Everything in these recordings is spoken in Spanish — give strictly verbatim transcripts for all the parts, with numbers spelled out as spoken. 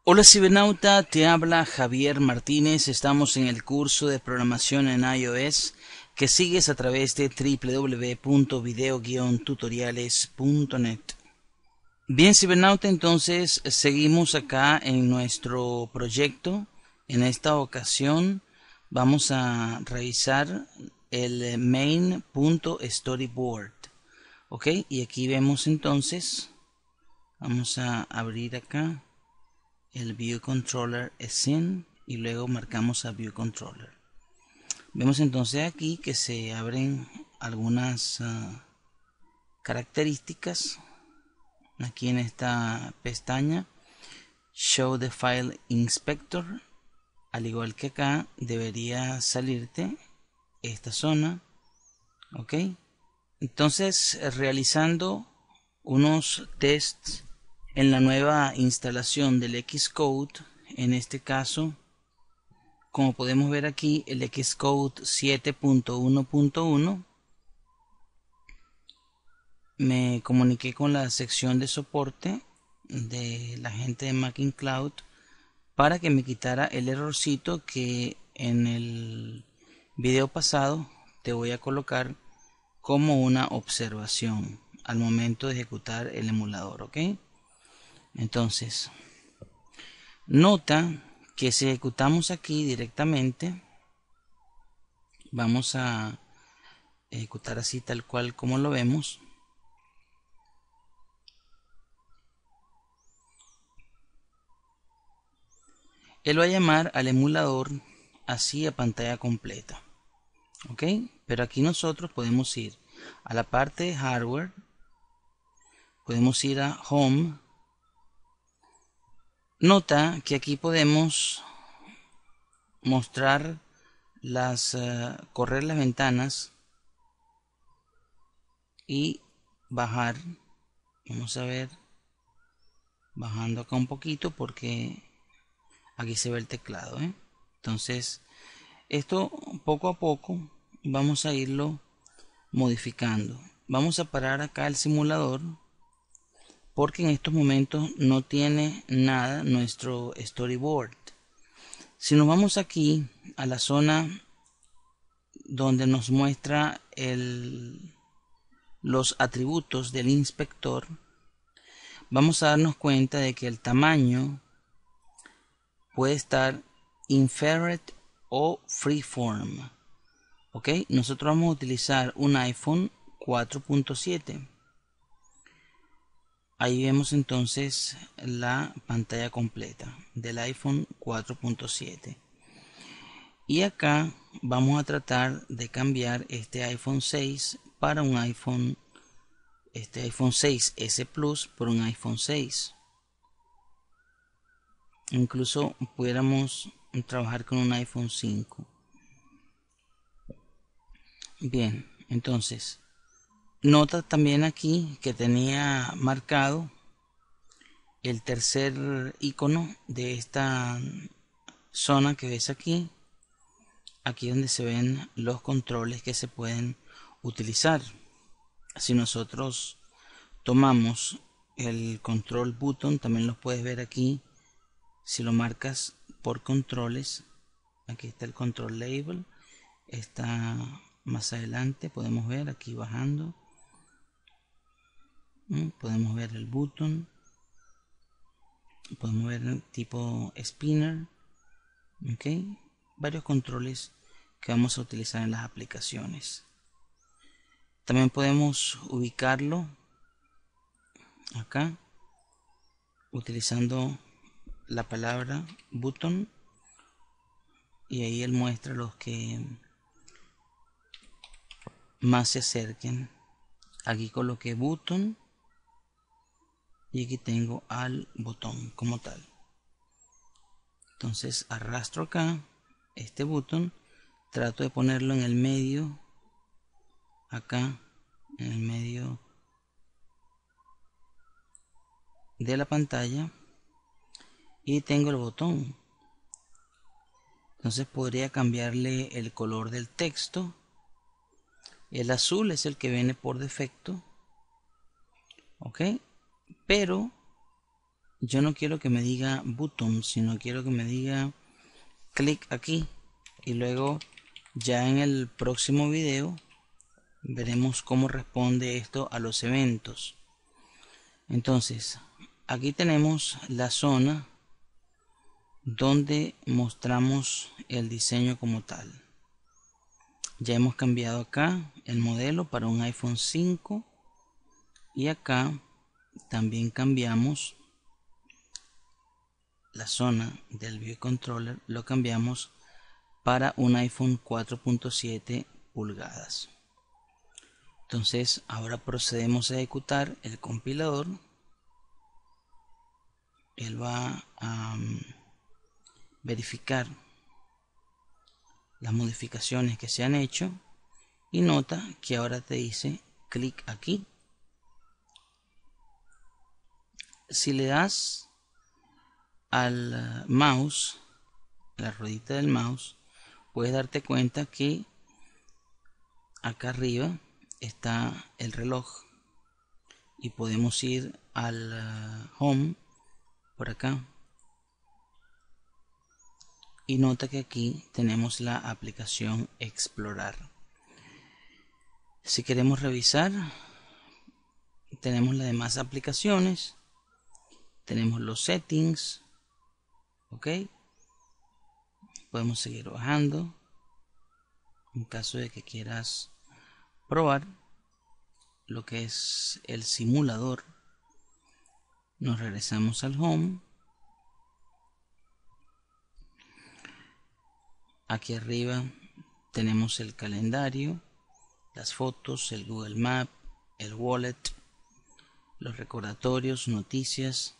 Hola cibernauta, te habla Javier Martínez. Estamos en el curso de programación en iOS que sigues a través de w w w punto video guion tutoriales punto net. Bien cibernauta, entonces seguimos acá en nuestro proyecto. En esta ocasión vamos a revisar el main.storyboard. Ok, y aquí vemos entonces, vamos a abrir acá el View Controller Scene y luego marcamos a View Controller. Vemos entonces aquí que se abren algunas uh, características aquí en esta pestaña Show the File Inspector. Al igual que acá debería salirte esta zona. Ok, entonces realizando unos tests en la nueva instalación del Xcode, en este caso, como podemos ver aquí, el Xcode siete punto uno punto uno, me comuniqué con la sección de soporte de la gente de MacinCloud para que me quitara el errorcito que en el video pasado te voy a colocar como una observación al momento de ejecutar el emulador. ¿Ok? Entonces, nota que si ejecutamos aquí directamente, vamos a ejecutar así tal cual como lo vemos. Él va a llamar al emulador así a pantalla completa. ¿Ok? Pero aquí nosotros podemos ir a la parte de hardware, podemos ir a home. Nota que aquí podemos mostrar las uh, correr las ventanas y bajar. Vamos a ver, bajando acá un poquito porque aquí se ve el teclado, ¿eh? Entonces esto poco a poco vamos a irlo modificando. Vamos a parar acá el simulador porque en estos momentos no tiene nada nuestro storyboard. Si nos vamos aquí a la zona donde nos muestra el, los atributos del inspector, vamos a darnos cuenta de que el tamaño puede estar inferred o freeform. Ok, nosotros vamos a utilizar un iPhone cuatro punto siete. Ahí vemos entonces la pantalla completa del iPhone cuatro punto siete. Y acá vamos a tratar de cambiar este iPhone seis para un iPhone, este iPhone seis ese Plus por un iPhone seis. Incluso pudiéramos trabajar con un iPhone cinco. Bien, entonces nota también aquí que tenía marcado el tercer icono de esta zona que ves aquí, aquí donde se ven los controles que se pueden utilizar. Si nosotros tomamos el control button, también lo puedes ver aquí. Si lo marcas por controles, aquí está el control label, está más adelante, podemos ver aquí bajando, podemos ver el button, podemos ver el tipo spinner. Ok, varios controles que vamos a utilizar en las aplicaciones. También podemos ubicarlo acá utilizando la palabra button y ahí él muestra los que más se acerquen. Aquí coloqué button y aquí tengo al botón como tal. Entonces arrastro acá este botón, trato de ponerlo en el medio, acá en el medio de la pantalla, y tengo el botón. Entonces podría cambiarle el color del texto. El azul es el que viene por defecto, ok, pero yo no quiero que me diga button, sino quiero que me diga clic aquí, y luego ya en el próximo video veremos cómo responde esto a los eventos. Entonces, aquí tenemos la zona donde mostramos el diseño como tal. Ya hemos cambiado acá el modelo para un iPhone cinco, y acá también cambiamos la zona del View Controller, lo cambiamos para un iPhone cuatro punto siete pulgadas. Entonces ahora procedemos a ejecutar el compilador. Él va a um, verificar las modificaciones que se han hecho, y nota que ahora te dice clic aquí. Si le das al mouse, la ruedita del mouse, puedes darte cuenta que acá arriba está el reloj, y podemos ir al home por acá, y nota que aquí tenemos la aplicación Explorar. Si queremos revisar, tenemos las demás aplicaciones, tenemos los settings, ok, podemos seguir bajando en caso de que quieras probar lo que es el simulador. Nos regresamos al home. Aquí arriba tenemos el calendario, las fotos, el Google Maps, el Wallet, los recordatorios, noticias,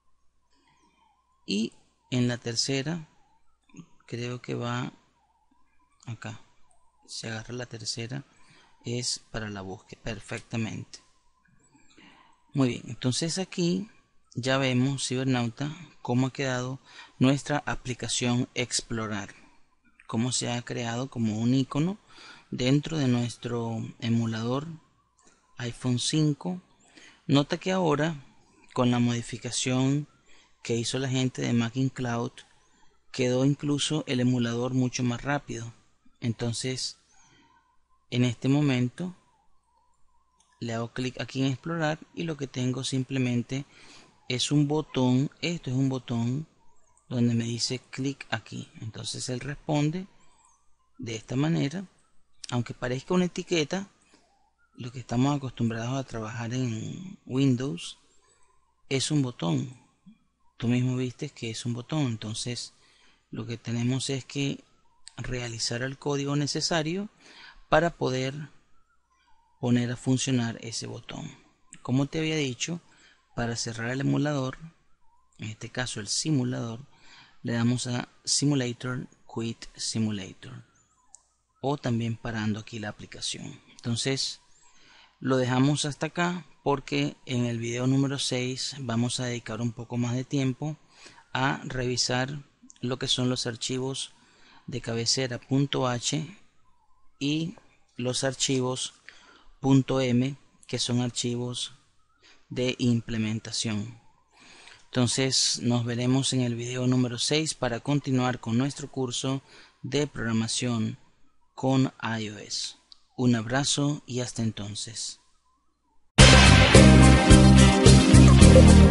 y en la tercera creo que va acá, se agarra la tercera, es para la búsqueda. Perfectamente. Muy bien, entonces aquí ya vemos, cibernauta, cómo ha quedado nuestra aplicación Explorar, cómo se ha creado como un icono dentro de nuestro emulador iPhone cinco. Nota que ahora, con la modificación que hizo la gente de MacinCloud, quedó incluso el emulador mucho más rápido. Entonces, en este momento le hago clic aquí en Explorar, y lo que tengo simplemente es un botón. Esto es un botón donde me dice clic aquí. Entonces él responde de esta manera. Aunque parezca una etiqueta, lo que estamos acostumbrados a trabajar en Windows es un botón. Tú mismo viste que es un botón. Entonces lo que tenemos es que realizar el código necesario para poder poner a funcionar ese botón. Como te había dicho, para cerrar el emulador, en este caso el simulador, le damos a Simulator Quit Simulator, o también parando aquí la aplicación. Entonces lo dejamos hasta acá, porque en el video número seis vamos a dedicar un poco más de tiempo a revisar lo que son los archivos de cabecera .h y los archivos .m, que son archivos de implementación. Entonces nos veremos en el video número seis para continuar con nuestro curso de programación con iOS. Un abrazo y hasta entonces.